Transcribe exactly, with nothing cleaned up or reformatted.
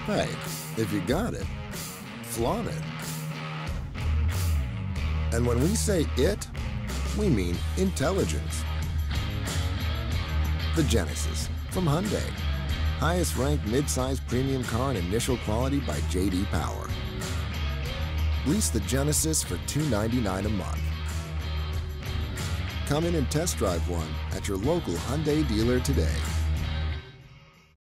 Hey, if you got it, flaunt it. And when we say it, we mean intelligence. The Genesis from Hyundai. Highest ranked mid-size premium car and initial quality by J D Power. Lease the Genesis for two hundred ninety-nine dollars a month. Come in and test drive one at your local Hyundai dealer today.